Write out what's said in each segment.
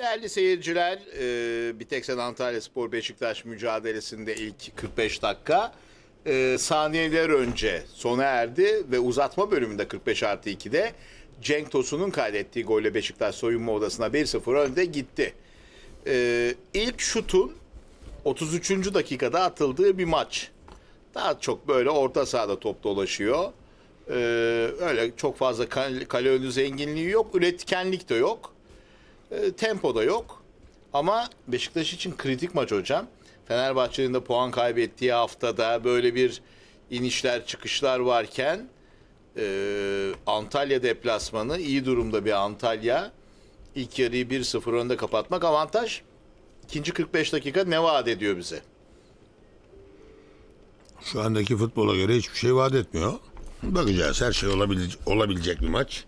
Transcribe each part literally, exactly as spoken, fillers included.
Değerli seyirciler, e, Biteksen Antalyaspor Beşiktaş mücadelesinde ilk kırk beş dakika e, saniyeler önce sona erdi ve uzatma bölümünde kırk beş artı ikide Cenk Tosun'un kaydettiği golle Beşiktaş soyunma odasına bir sıfır önde gitti. E, ilk şutun otuz üçüncü dakikada atıldığı bir maç. Daha çok böyle orta sahada top dolaşıyor. E, öyle çok fazla kale, kale önü zenginliği yok, üretkenlik de yok. E, tempo da yok. Ama Beşiktaş için kritik maç hocam. Fenerbahçe'nin de puan kaybettiği haftada böyle bir inişler çıkışlar varken e, Antalya deplasmanı, iyi durumda bir Antalya. İlk yarıyı bir sıfır önde kapatmak avantaj. İkinci kırk beş dakika ne vaat ediyor bize? Şu andaki futbola göre hiçbir şey vaat etmiyor. Bakacağız, her şey olabilecek, olabilecek bir maç.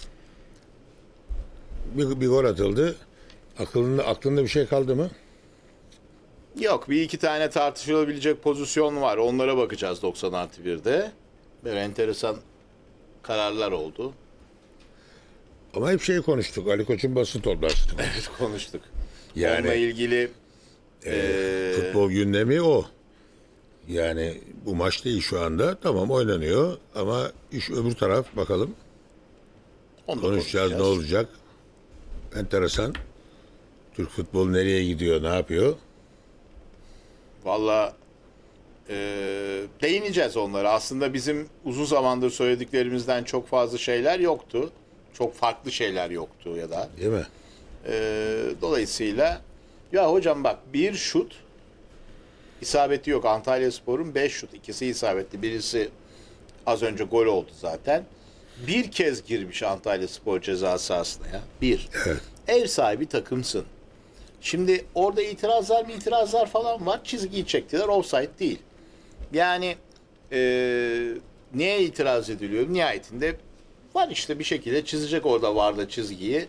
Bir, bir gol atıldı. Aklında, aklında bir şey kaldı mı? Yok, bir iki tane tartışılabilecek pozisyon var. Onlara bakacağız doksan artı birde. Böyle enteresan kararlar oldu. Ama hep şeyi konuştuk. Ali Koç'un basın toplantısı. Evet, konuştuk. Yani, onunla ilgili e, e, futbol gündemi o. Yani bu maç değil şu anda. Tamam, oynanıyor ama iş öbür taraf, bakalım. onu Konuşacağız, ne konuşacağız. olacak? Enteresan. Türk futbolu nereye gidiyor, ne yapıyor? Valla e, değineceğiz onlara. Aslında bizim uzun zamandır söylediklerimizden çok fazla şeyler yoktu. Çok farklı şeyler yoktu ya da. Değil mi? E, dolayısıyla ya hocam bak, bir şut isabeti yok. Antalyaspor'un beş şut. İkisi isabetli. Birisi az önce gol oldu zaten. Bir kez girmiş Antalyaspor ceza sahasına ya. Bir. Evet. Ev sahibi takımsın. Şimdi orada itirazlar mı itirazlar falan var. Çizgiyi çektiler. Offside değil. Yani e, neye itiraz ediliyor? Nihayetinde var işte, bir şekilde çizecek orada varda çizgiyi.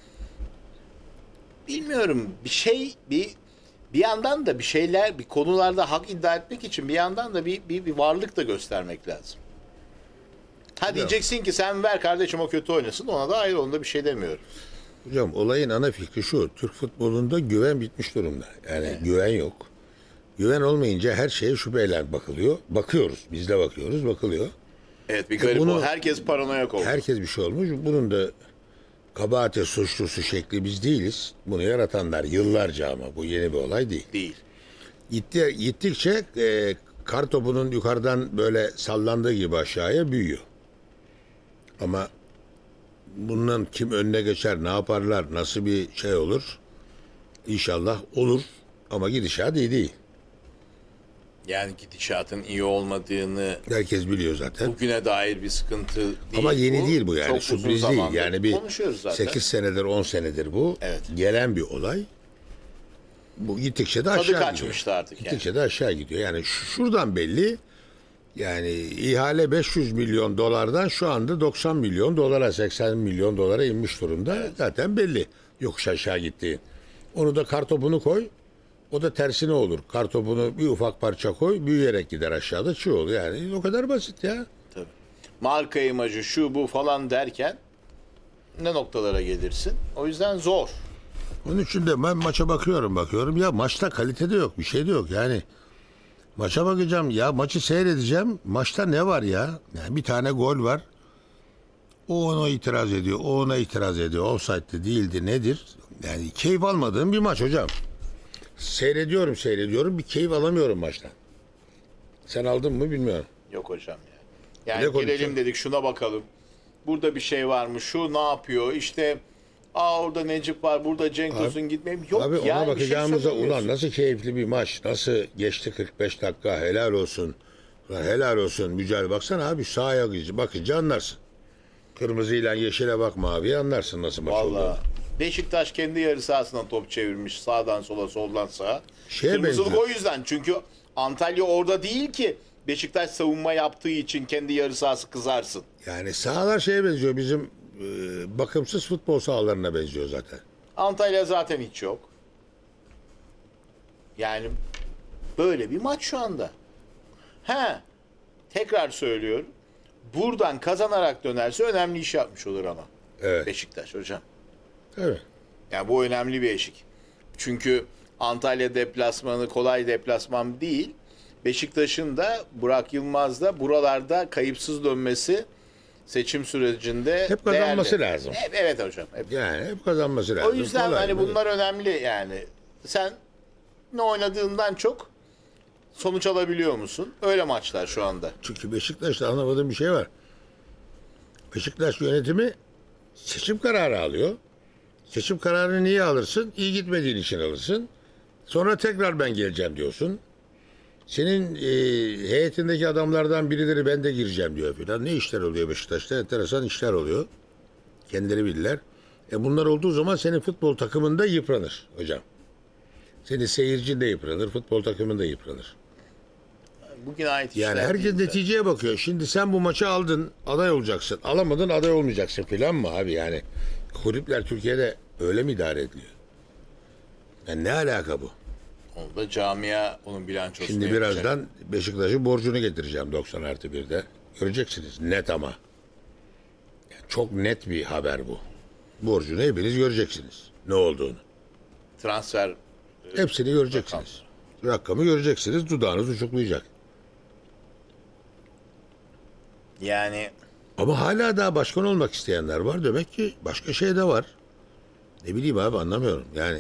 Bilmiyorum. Bir şey bir bir yandan da bir şeyler, bir konularda hak iddia etmek için bir yandan da bir bir, bir varlık da göstermek lazım. Ha diyeceksin ki sen ver kardeşim, o kötü oynasın. Ona da ayrı, onda bir şey demiyorum. Hocam, olayın ana fikri şu: Türk futbolunda güven bitmiş durumda. Yani evet. Güven yok. Güven olmayınca her şeye şüpheyle bakılıyor. Bakıyoruz. Biz de bakıyoruz. Bakılıyor. Evet, bir garip bunu, o. Herkes paranoyak oldu. Herkes bir şey olmuş. Bunun da kabahate suçlusu şekli biz değiliz. Bunu yaratanlar yıllarca, ama bu yeni bir olay değil. Değil. Gitti, gittikçe e, kar topunun yukarıdan böyle sallandığı gibi aşağıya büyüyor. Ama bundan kim önüne geçer, ne yaparlar, nasıl bir şey olur? İnşallah olur, ama gidişat iyi değil. Yani gidişatın iyi olmadığını Herkes biliyor zaten. bugüne dair bir sıkıntı değil. Ama yeni bu. değil bu, yani Çok sürpriz uzun değil. Yani bir sekiz senedir, on senedir bu. Evet. Gelen bir olay. Bu gittikçe de aşağı Tadı gidiyor. kaçmıştı artık yani. Gittikçe de aşağı gidiyor. Yani şuradan belli. Yani ihale beş yüz milyon dolardan şu anda doksan milyon dolara, seksen milyon dolara inmiş durumda. Evet. Zaten belli yokuş aşağı gittiği. Onu da kartopunu koy. O da tersine olur. Kartopunu bir ufak parça koy, büyüyerek gider aşağıda, çığ olur. Yani o kadar basit ya. Tabii. Marka imajı şu bu falan derken ne noktalara gelirsin? O yüzden zor. Onun için de ben maça bakıyorum bakıyorum. Ya maçta kalite de yok, bir şey de yok. Yani maça bakacağım ya, maçı seyredeceğim. Maçta ne var ya? Yani bir tane gol var. O ona itiraz ediyor, o ona itiraz ediyor. Offside'de değildi, nedir? Yani keyif almadığım bir maç hocam. Seyrediyorum, seyrediyorum. Bir keyif alamıyorum maçtan. Sen aldın mı bilmiyorum. Yok hocam ya. Yani Ne girelim konuşacağım? dedik, şuna bakalım. Burada bir şey var mı? Şu ne yapıyor? İşte aa orada Necip var, burada Cenk Tosun gitmeyeyim. Yok Abi, ona yani, bakacağımıza bir şey ulan söylemiyorsun. nasıl keyifli bir maç. Nasıl geçti kırk beş dakika, helal olsun. Ulan helal olsun mücadele. Baksana abi, sahaya bakınca anlarsın. Kırmızıyla yeşile bak, maviye anlarsın nasıl maç olduğunu. Vallahi Beşiktaş kendi yarı sahasından top çevirmiş. Sağdan sola, soldan sağa. Şeye Kırmızılık benziyor. o yüzden. Çünkü Antalya orada değil ki. Beşiktaş savunma yaptığı için kendi yarı sahası kızarsın. Yani sahalar şeye benziyor, bizim e, bakımsız futbol sahalarına benziyor zaten. Antalya zaten hiç yok. Yani böyle bir maç şu anda. He, tekrar söylüyorum. Buradan kazanarak dönerse önemli iş yapmış olur ama. Evet. Beşiktaş hocam. Evet. Yani bu önemli bir eşik. Çünkü Antalya deplasmanı kolay deplasman değil. Beşiktaş'ın da Burak Yılmaz da buralarda kayıpsız dönmesi seçim sürecinde Hep kazanması değerli. lazım. Hep, evet hocam. Hep. Yani hep kazanması lazım. O yüzden Kolay hani mı? bunlar önemli yani. Sen ne oynadığından çok sonuç alabiliyor musun? Öyle maçlar şu anda. Çünkü Beşiktaş'ta anlamadığım bir şey var. Beşiktaş yönetimi seçim kararı alıyor. Seçim kararını niye alırsın? İyi gitmediğin için alırsın. Sonra tekrar ben geleceğim diyorsun. Senin e, heyetindeki adamlardan birileri ben de gireceğim diyor filan. Ne işler oluyor Beşiktaş'ta? Enteresan işler oluyor. Kendileri bilirler. E bunlar olduğu zaman senin futbol takımında yıpranır hocam. Senin seyircin de yıpranır, futbol takımın da yıpranır. Bugün ait Yani işler herkes değil de. neticeye bakıyor. Şimdi sen bu maçı aldın, aday olacaksın. Alamadın, aday olmayacaksın filan mı abi yani? Kulüpler Türkiye'de öyle mi idare ediliyor? Yani ne alaka bu? Onu da camia onun bilançosunu Şimdi yapacak. birazdan Beşiktaş'ın borcunu getireceğim doksan artı birde. Göreceksiniz net ama. Yani çok net bir haber bu. Borcunu hepiniz göreceksiniz. Ne olduğunu. Transfer Hepsini göreceksiniz. Rakamı göreceksiniz. Dudağınız uçuklayacak. yani Ama hala daha başkan olmak isteyenler var. Demek ki başka şey de var. Ne bileyim abi anlamıyorum. Yani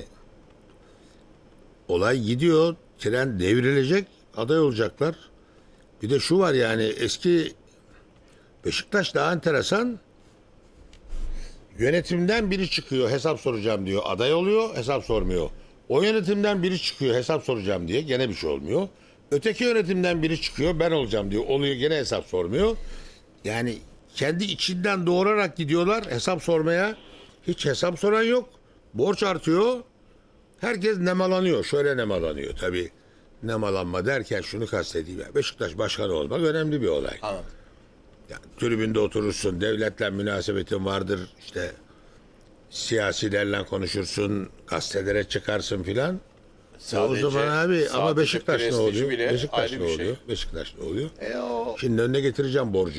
olay gidiyor. Tren devrilecek. Aday olacaklar. Bir de şu var yani eski Beşiktaş daha enteresan. Yönetimden biri çıkıyor hesap soracağım diyor. Aday oluyor hesap sormuyor. O yönetimden biri çıkıyor hesap soracağım diye gene bir şey olmuyor. Öteki yönetimden biri çıkıyor ben olacağım diyor. Oluyor gene hesap sormuyor. Yani kendi içinden doğurarak gidiyorlar hesap sormaya. Hiç hesap soran yok. Borç artıyor. Herkes nemalanıyor. Şöyle nemalanıyor tabii. Nemalanma derken şunu kastedeyim. Ya, Beşiktaş başkanı olmak önemli bir olay. anladım. Yani tribünde oturursun, devletle münasebetin vardır. İşte siyasilerle konuşursun, gazetelere çıkarsın filan. Ya o Sadece- zaman abi ama sadece Beşiktaş ne prestiji oluyor? bile Beşiktaş ayrı ne bir şey. oluyor? Beşiktaş ne oluyor? E o Şimdi önüne getireceğim borcu.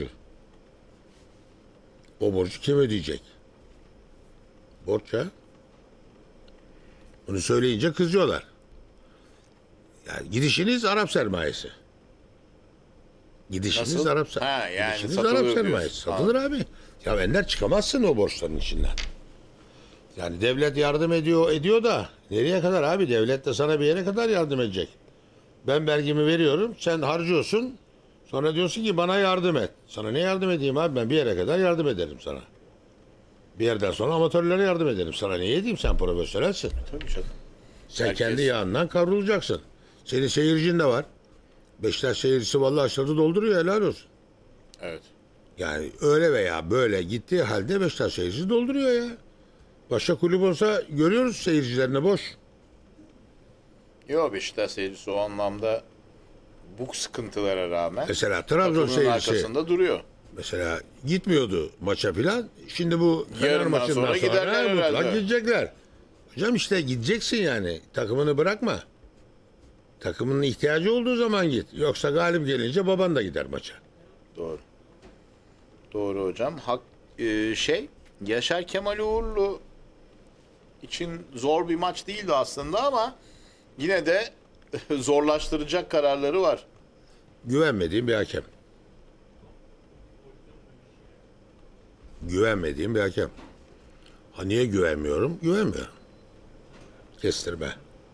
O borcu kim ödeyecek? Borç ya. Bunu söyleyince kızıyorlar. Yani gidişiniz Arap sermayesi. Gidişiniz Nasıl? Arap sermayesi. Ha, yani Gidişiniz satılıyor Arap sermayesi. diyorsun. Satılır abi. Ya Ender çıkamazsın o borçların içinden. Yani devlet yardım ediyor ediyor da nereye kadar abi? Devlet de sana bir yere kadar yardım edecek. Ben vergimi veriyorum, sen harcıyorsun. Sonra diyorsun ki bana yardım et. Sana ne yardım edeyim abi? Ben bir yere kadar yardım ederim sana. Bir yerden sonra amatörlere yardım ederim. Sana ne edeyim? Sen profesyonelsin. tabii canım. Sen Herkes- kendi yağından kavrulacaksın. Senin seyircin de var. Beşiktaş seyircisi vallahi aşağıda dolduruyor helal olsun. Evet. Yani öyle veya böyle gittiği halde Beşiktaş seyircisi dolduruyor ya. Başka kulüp olsa görüyoruz seyircilerini boş. Yok Beşiktaş seyircisi o anlamda bu sıkıntılara rağmen Mesela Trabzon takımın seyircisi arkasında duruyor. mesela gitmiyordu maça filan. Şimdi bu Fener Yarından maçından sonra sonra, giderler mutlak herhalde. gidecekler. Hocam işte gideceksin yani. Takımını bırakma. Takımının ihtiyacı olduğu zaman git. Yoksa galip gelince baban da gider maça. Doğru. Doğru hocam. Hak e, şey Yaşar Kemal Uğurlu için zor bir maç değildi aslında ama yine de zorlaştıracak kararları var. Güvenmediğim bir hakem. Güvenmediğim bir hakem. Ha niye güvenmiyorum? Güvenmiyorum. Kestirme.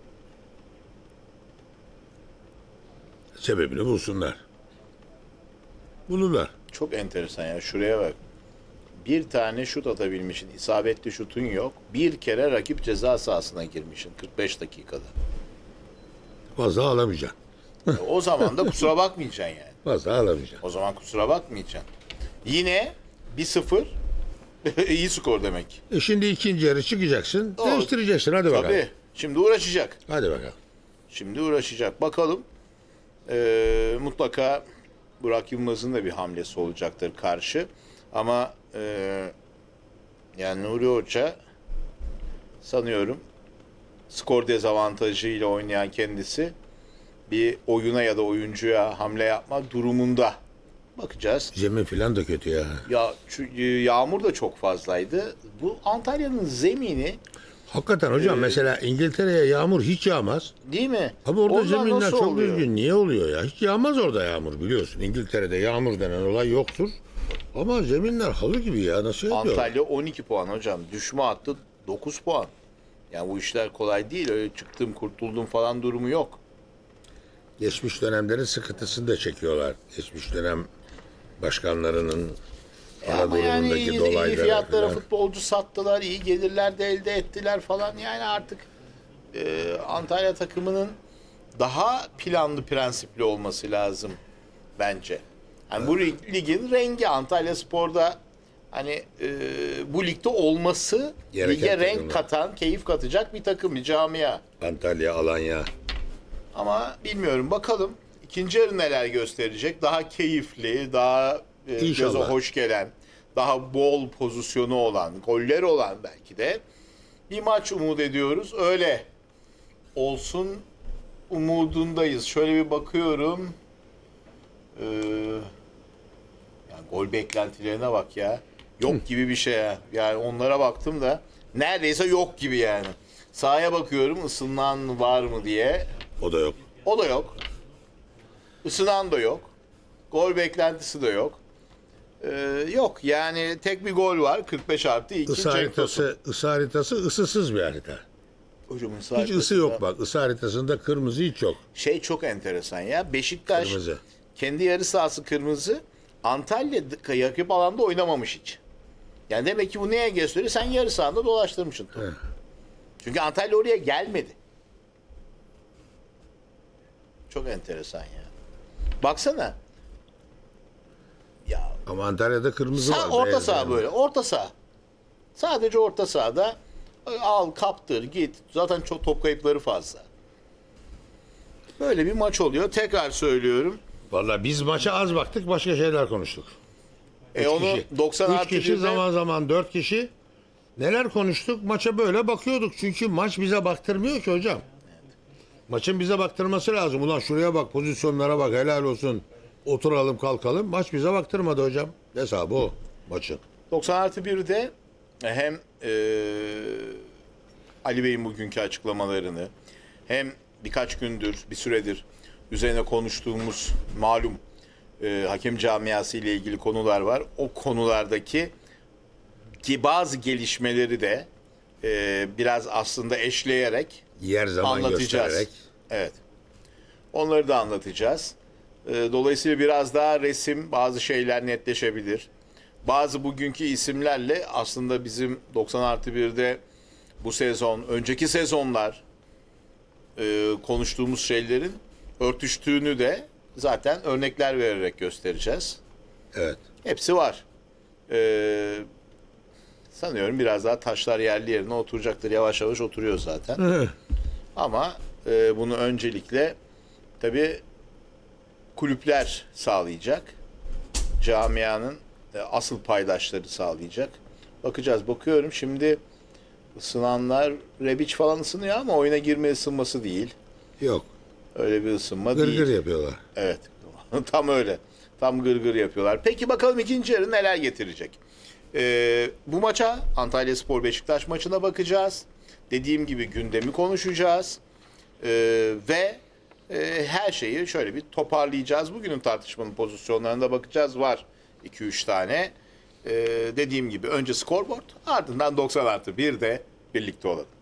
Sebebini bulsunlar. Bulurlar. Çok enteresan ya. Şuraya bak. Bir tane şut atabilmişsin. İsabetli şutun yok. Bir kere rakip ceza sahasına girmişsin kırk beş dakikada. Fazla alamayacaksın. E, O zaman da kusura bakmayacaksın yani. Fazla alamayacaksın. O zaman kusura bakmayacaksın. Yine bir sıfır iyi skor demek. E şimdi ikinci yarı çıkacaksın. Doğru. Değiştireceksin. Hadi bakalım. Tabii. Şimdi uğraşacak. Hadi bakalım. Şimdi uğraşacak. Bakalım. Ee, mutlaka Burak Yılmaz'ın da bir hamlesi olacaktır karşı. Ama e, yani Nuri Hoca sanıyorum skor dezavantajıyla oynayan kendisi bir oyuna ya da oyuncuya hamle yapma durumunda. Bakacağız. Zemin filan da kötü ya. Ya şu- yağmur da çok fazlaydı. Bu Antalya'nın zemini Hakikaten hocam Ee, mesela İngiltere'ye yağmur hiç yağmaz. Değil mi? Ama orada Onlar zeminler nasıl çok oluyor? düzgün. Niye oluyor ya? Hiç yağmaz orada yağmur biliyorsun. İngiltere'de yağmur denen olay yoktur. Ama zeminler halı gibi ya. Nasıl yapıyor? Antalya on iki puan hocam. Düşme hattı dokuz puan. Yani bu işler kolay değil. Öyle çıktım kurtuldum falan durumu yok. Geçmiş dönemlerin sıkıntısını da çekiyorlar. Geçmiş dönem başkanlarının Ama yani Anadolu'daki iyi, iyi dolayları fiyatlara falan. futbolcu sattılar, iyi gelirler de elde ettiler falan. Yani artık e, Antalya takımının daha planlı, prensipli olması lazım bence. Yani bu lig- ligin rengi Antalya Spor'da hani e, bu ligde olması Gereken lige renk takımlar. katan, keyif katacak bir takım, bir camia. Antalya, Alanya. Ama bilmiyorum bakalım ikinci yarı neler gösterecek. Daha keyifli, daha e, göze İnşallah. hoş gelen, daha bol pozisyonu olan, goller olan belki de bir maç umut ediyoruz. Öyle olsun umudundayız. Şöyle bir bakıyorum. Ee, yani gol beklentilerine bak ya. Yok gibi bir şey ya. Yani onlara baktım da neredeyse yok gibi yani. Sahaya bakıyorum ısınan var mı diye. O da yok. O da yok. Isınan da yok. Gol beklentisi de yok. Ee, yok yani tek bir gol var. kırk beş artı iki. Isı haritası, ısı haritası ısısız bir harita. Hocam, ısı Hiç ısı haritasında- yok bak. Isı haritasında kırmızı hiç yok. Şey çok enteresan ya. Beşiktaş Kırmızı. kendi yarı sahası kırmızı. Antalya d- rakip alanda oynamamış hiç. Yani demek ki bu neye gösteriyor? Sen yarı sahanda dolaştırmışsın topu. He. Çünkü Antalya oraya gelmedi. Çok enteresan ya. Baksana. Ya Ama Antalya'da kırmızı sağ, var. orta beyaz saha yani. böyle. Orta saha. Sadece orta sahada al kaptır git. Zaten çok top kayıpları fazla. Böyle bir maç oluyor. Tekrar söylüyorum. Vallahi biz maça az baktık, başka şeyler konuştuk. E Üç onu kişi. doksan Üç artı kişi birde zaman zaman dört kişi. Neler konuştuk? Maça böyle bakıyorduk. Çünkü maç bize baktırmıyor ki hocam. Maçın bize baktırması lazım. Ulan şuraya bak, pozisyonlara bak, helal olsun. Oturalım kalkalım. Maç bize baktırmadı hocam. Hesabı o maçın. doksan artı birde hem e, Ali Bey'in bugünkü açıklamalarını hem birkaç gündür, bir süredir üzerine konuştuğumuz malum e, hakem camiası ile ilgili konular var. O konulardaki ki bazı gelişmeleri de e, biraz aslında eşleyerek Yer zaman anlatacağız. göstererek. Evet. Onları da anlatacağız. Ee, Dolayısıyla biraz daha resim, bazı şeyler netleşebilir. Bazı bugünkü isimlerle aslında bizim doksan artı birde bu sezon, önceki sezonlar e, konuştuğumuz şeylerin örtüştüğünü de zaten örnekler vererek göstereceğiz. Evet. Hepsi var. Ee, sanıyorum biraz daha taşlar yerli yerine oturacaktır. Yavaş yavaş oturuyor zaten. Ama e, bunu öncelikle tabii kulüpler sağlayacak. Camianın e, asıl paydaşları sağlayacak. Bakacağız. Bakıyorum şimdi ısınanlar Rebic falan ısınıyor ama oyuna girme ısınması değil. Yok. Öyle bir ısınma Gır değil. gır yapıyorlar. Evet. Tam öyle. Tam gırgır yapıyorlar. Peki bakalım ikinci yarı neler getirecek? Ee, bu maça Antalyaspor Beşiktaş maçına bakacağız. Dediğim gibi gündemi konuşacağız. Ee, ve e, her şeyi şöyle bir toparlayacağız. Bugünün tartışmanın pozisyonlarına bakacağız. Var iki üç tane. Ee, dediğim gibi önce scoreboard, ardından doksan artı bir de birlikte olalım.